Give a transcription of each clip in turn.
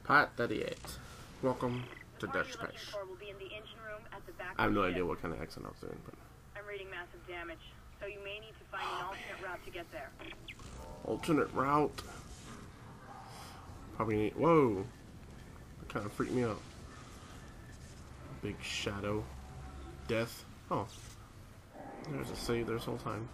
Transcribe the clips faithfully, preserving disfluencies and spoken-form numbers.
Part thirty-eight. Welcome to Dead Space. I have no idea what kind of accent I was doing, but... I'm reading massive damage, so you may need to find an alternate route to get there. Alternate route? Probably need... Whoa! That kind of freaked me out. Big shadow. Death. Oh. There's a save this whole time.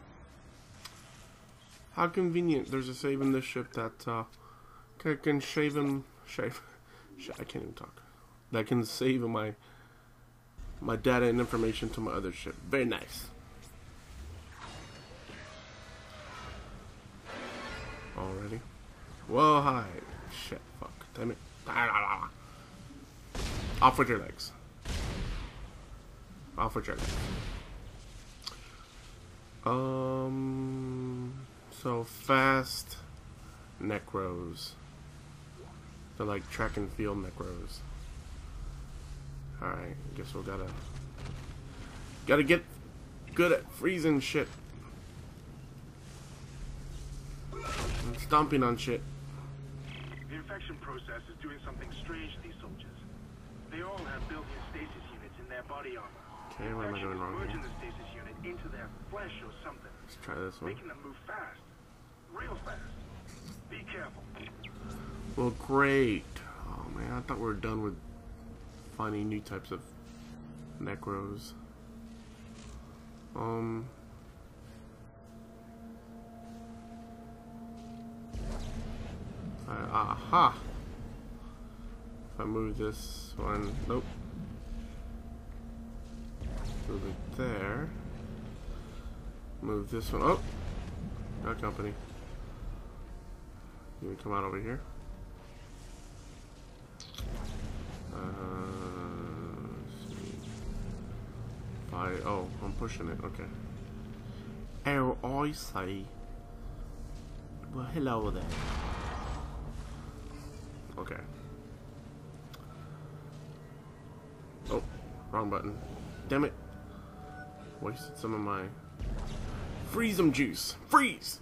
How convenient. There's a save in this ship that uh, can, can shave him... Shave. I can't even talk. That can save my my data and information to my other ship. Very nice. Already. Whoa, hi. Shit, fuck. Damn it. Off with your legs. Off with your legs. Um. So fast necros. They're like track and field necros. Alright, guess we gotta gotta get good at freezing shit. And stomping on shit. The infection process is doing something strange to these soldiers. They all have built-in stasis units in their body armor. Okay, what am I doing wrong merging here? the stasis unit into their flesh or something. Let's try this one. Making them move fast. Real fast. Be careful. Well, great. Oh man, I thought we were done with finding new types of necros. Um. Uh, aha! If I move this one, nope. Move it there. Move this one. Oh, got company. You can come out over here. Uh, let's see. If I, oh, I'm pushing it. Okay. Oh, I say. Well, hello there. Okay. Oh, wrong button. Damn it. Wasted some of my freeze 'em juice. Freeze!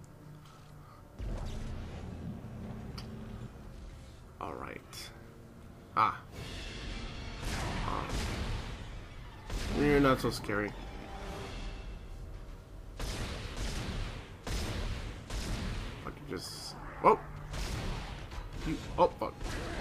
Alright. Ah. ah. You're not so scary. I could just... Whoa! You... Oh, fuck.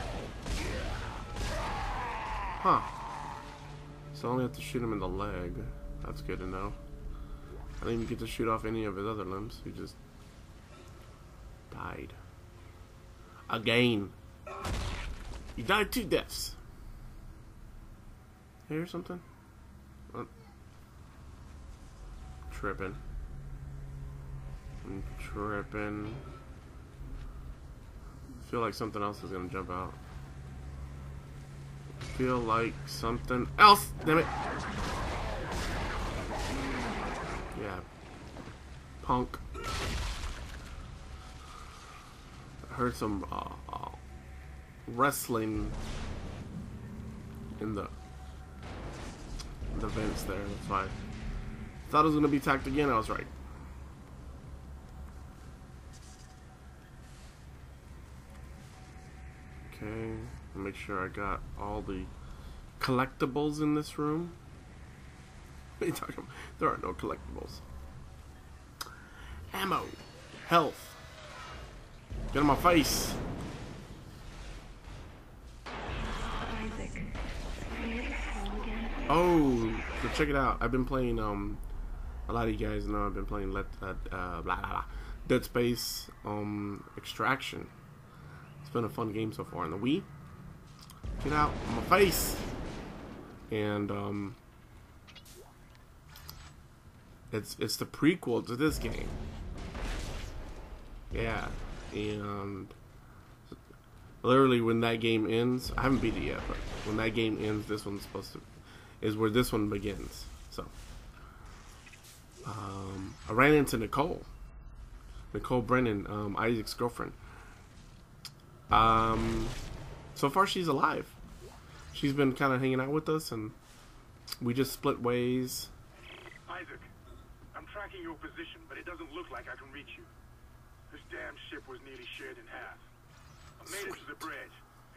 Huh. So I only have to shoot him in the leg. That's good to know. I didn't even get to shoot off any of his other limbs. He just... died. Again. He died two deaths. Hear something? Oh. Tripping. I'm tripping. Feel like something else is gonna jump out. Feel like something else. Damn it. Yeah. Punk. I heard some uh, uh, wrestling in the in the vents there. That's why I thought it was gonna be attacked again. I was right. Okay, make sure I got all the collectibles in this room. What are you talking about? There are no collectibles. Ammo, health. Get in my face. Isaac, Oh, so check it out. I've been playing. Um, a lot of you guys know I've been playing Let uh, uh, blah, blah, blah, Dead Space um Extraction. It's been a fun game so far on the Wii. Get out of my face. And um, it's it's the prequel to this game. Yeah, and literally when that game ends, I haven't beat it yet, but when that game ends, this one's supposed to is where this one begins. So um, I ran into Nicole, Nicole Brennan, um, Isaac's girlfriend. Um, so far she's alive. She's been kind of hanging out with us, and we just split ways. Isaac, I'm tracking your position, but it doesn't look like I can reach you. This damn ship was nearly shared in half. I made it to the bridge,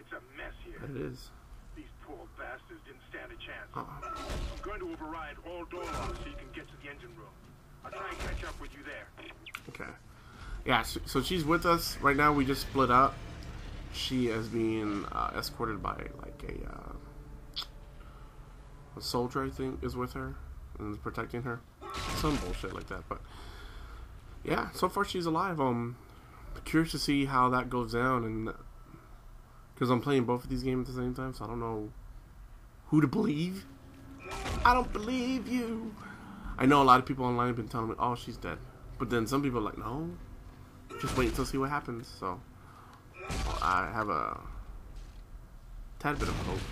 That it is. These poor bastards didn't stand a chance. Uh-uh. I'm going to override all door locks so you can get to the engine room. I'll try and catch up with you there. Okay. Yeah, so, so she's with us right now. We just split up. She is being uh, escorted by like a uh, a soldier, I think, is with her and is protecting her. Some bullshit like that, but yeah. So far, she's alive. Um, curious to see how that goes down, and because I'm playing both of these games at the same time, so I don't know who to believe. I don't believe you. I know a lot of people online have been telling me, "Oh, she's dead," but then some people are like, "No, just wait until see what happens." So I have a tad bit of hope.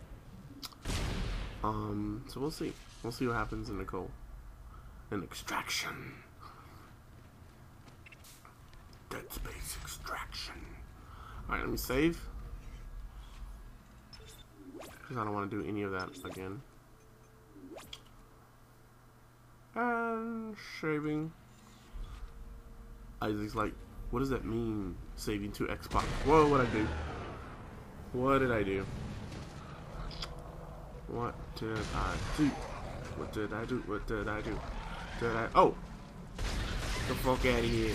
Um, so we'll see. We'll see what happens in Nicole. In Extraction. Dead Space Extraction. Alright, let me save. Because I don't want to do any of that again. And shaving. Isaac's like, what does that mean? Saving to Xbox. Whoa, what did I do? What did I do? What did I do? What did I do? What did I do? Did I? Oh! Get the fuck out of here.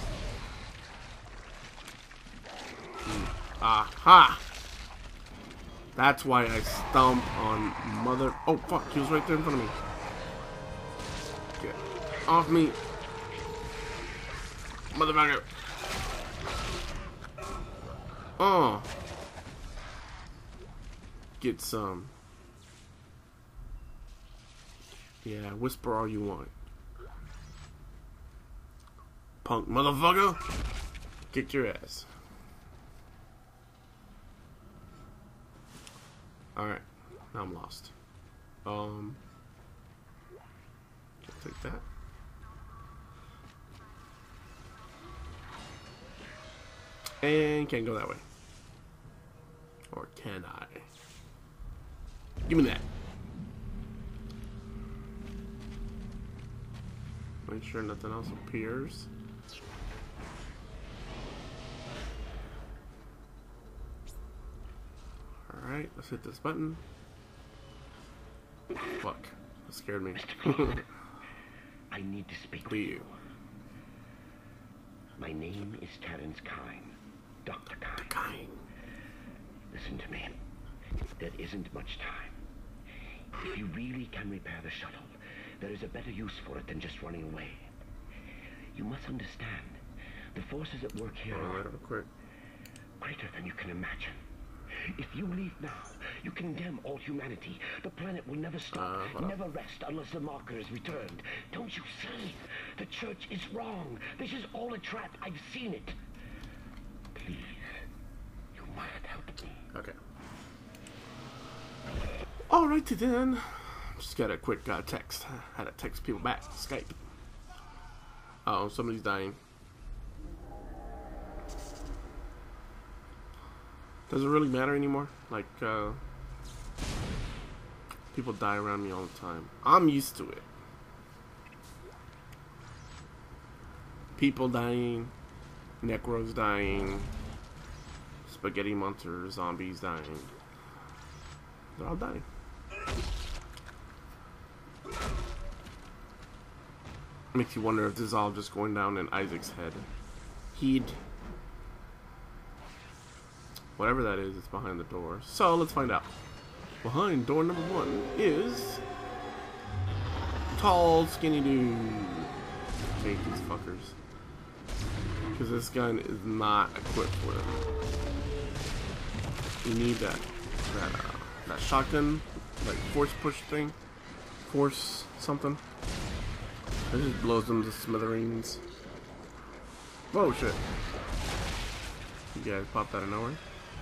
Mm. Aha! That's why I stomp on mother. Oh fuck, he was right there in front of me. Get off me. Motherfucker. Oh. Get some. Yeah, whisper all you want. Punk motherfucker. Kick your ass. Alright. Now I'm lost. Um. Can't take that. And can't go that way. Or can I? Give me that. Make sure nothing else appears. Alright, let's hit this button. Fuck. That scared me. I need to speak to with you. you. My name is Terrence Kyne. Doctor Kyne. Kyne. Listen to me. There isn't much time. If you really can repair the shuttle, there is a better use for it than just running away. You must understand, the forces at work here Oh, are real quick. greater than you can imagine. If you leave now, you condemn all humanity. The planet will never stop, Uh, never rest unless the marker is returned. Don't you see? The church is wrong. This is all a trap. I've seen it. Please, you must help me. Okay. Alrighty then. Just got a quick uh, text. I had to text people back. Skype. Uh oh, somebody's dying. Does it really matter anymore? Like, uh, people die around me all the time. I'm used to it. People dying, necros dying, spaghetti monsters, zombies dying. They're all dying. Makes you wonder if this is all just going down in Isaac's head. He'd... Whatever that is, it's behind the door. So, let's find out. Behind door number one is... Tall, skinny dude. Take these fuckers. Because this gun is not equipped for them. You need that, that, uh, that shotgun, like force push thing. Force something. It just blows them to smithereens. Whoa, shit. You guys popped out of nowhere.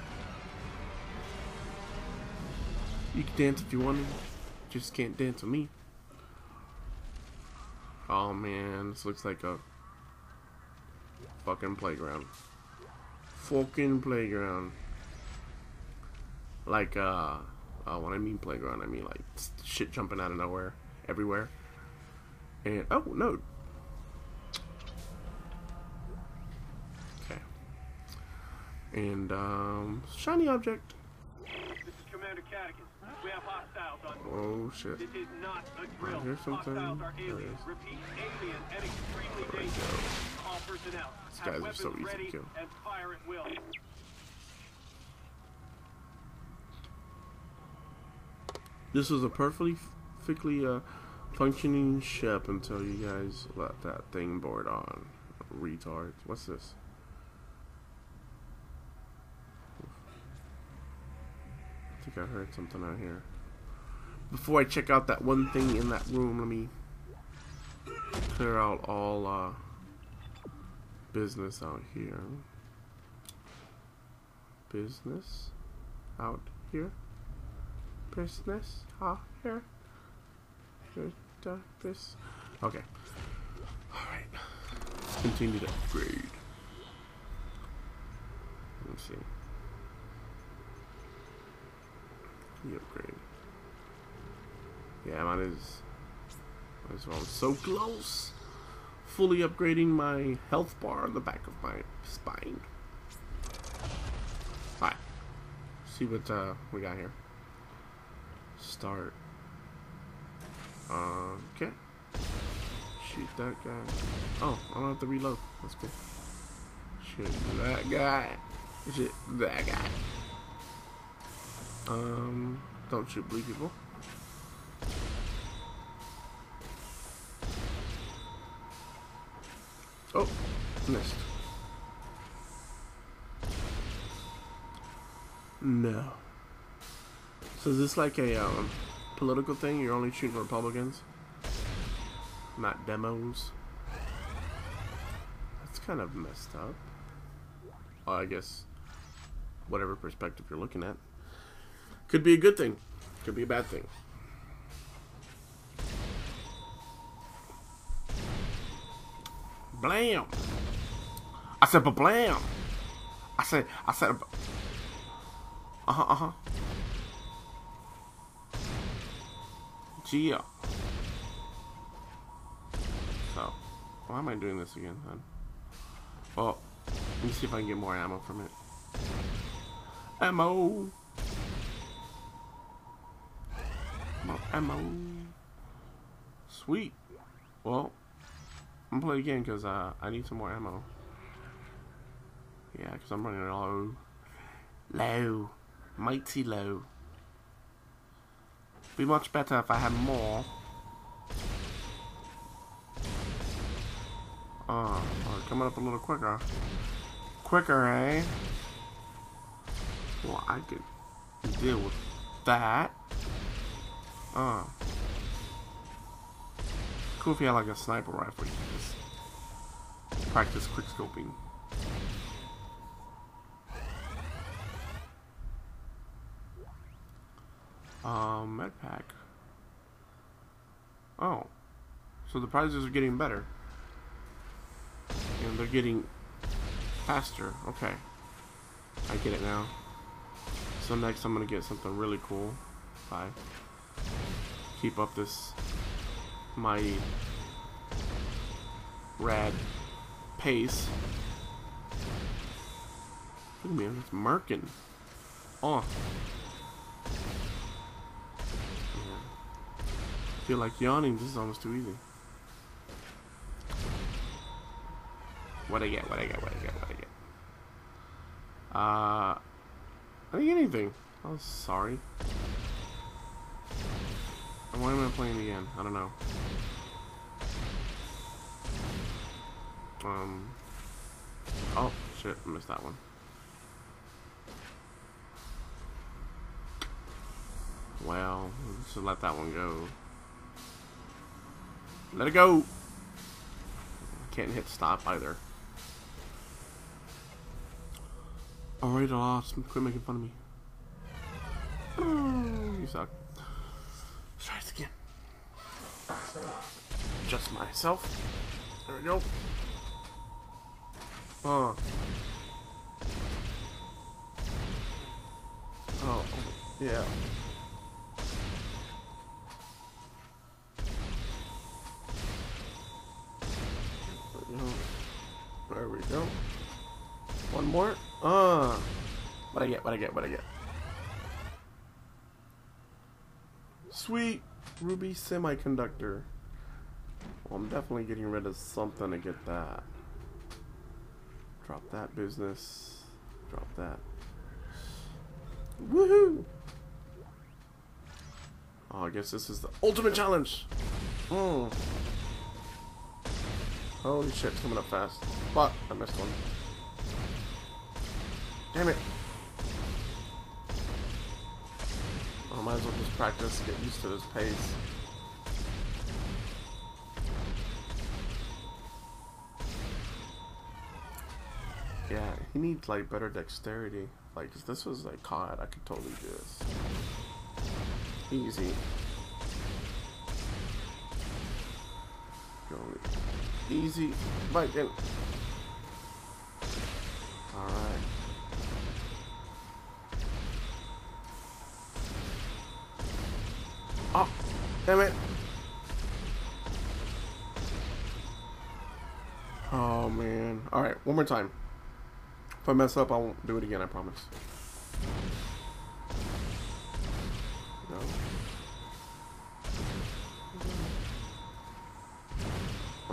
You can dance if you want to. Just can't dance with me. Oh man, this looks like a fucking playground. Fucking playground. Like, uh, uh, when I mean playground, I mean like shit jumping out of nowhere, everywhere. And, oh, no. Okay. And, um, shiny object. Commander Catechus. We have hostiles on board. Oh shit. This is not a drill. Here's something. Hostiles are There it aliens. is. Repeat, alien and extremely There we dangerous. go. All personnel. These have guys are weapons so easy to ready kill. and fire at will. This was a perfectly, perfectly uh, functioning ship until you guys let that thing board on. Retards. What's this? I think I heard something out here. Before I check out that one thing in that room, let me clear out all uh, business out here. Business out here. Business out here. This. Okay. Alright. Let's continue to upgrade. Let's see. The upgrade. Yeah, mine is. Might as well. I'm so close. Fully upgrading my health bar on the back of my spine. Alright. See what uh, we got here. Start. Uh, okay. Shoot that guy. Oh, I don't have to reload. That's good. Shoot that guy. Shoot that guy. Um, don't shoot blue people. Oh, missed. No. So is this like a um, political thing? You're only shooting Republicans, not demos. That's kind of messed up. Well, I guess whatever perspective you're looking at. Could be a good thing. Could be a bad thing. Blam! I said ba-blam! I said, I said, uh-huh, uh-huh. Gia. So, why am I doing this again, then? Well, let me see if I can get more ammo from it. Ammo! More ammo. Sweet. Well, I'm gonna play again because uh, I need some more ammo. Yeah, because I'm running low. Low. Mighty low. Be much better if I had more. Oh, oh, coming up a little quicker. Quicker, eh? Well, I could deal with that. Oh. Cool if you had like a sniper rifle. You could just practice quick scoping. Um, med pack. Oh. So the prizes are getting better. And they're getting faster. Okay. I get it now. So next I'm gonna get something really cool. Bye. Keep up this mighty rad pace. Look at me, I'm just murking. Oh. I feel like yawning. This is almost too easy. What I get? What I get? What I get? What I get? Uh, I didn't get anything. I was sorry. And why am I playing again? I don't know. Um. Oh shit! I missed that one. Well, we should let that one go. Let it go. Can't hit stop either. Alright, I'll off. Quit making fun of me. Oh, you suck. Let's try this again. Adjust myself. There we go. Oh. Oh, yeah. There we go. One more. Ah. Uh, what I get? What I get? What I get? Sweet ruby semiconductor. Well, I'm definitely getting rid of something to get that. Drop that business. Drop that. Woohoo! Oh, I guess this is the ultimate challenge. Mm. Holy shit, it's coming up fast. But I missed one. Damn it. I might as well just practice, get used to this pace. Yeah, he needs like better dexterity. Like, if this was like C O D, I could totally do this. Easy. Go easy. Viking. Alright. Oh, damn it. Oh man. Alright, one more time. If I mess up, I won't do it again, I promise. No. Uh.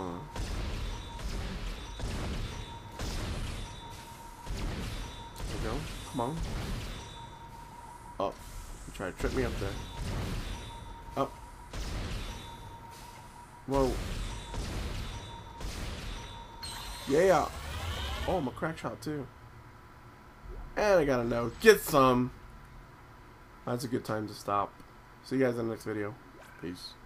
There we go. Come on. Oh. You try to trip me up there. Up. Whoa. Yeah. Oh, I'm a crack shot too. And I got a no. Get some. That's a good time to stop. See you guys in the next video. Peace.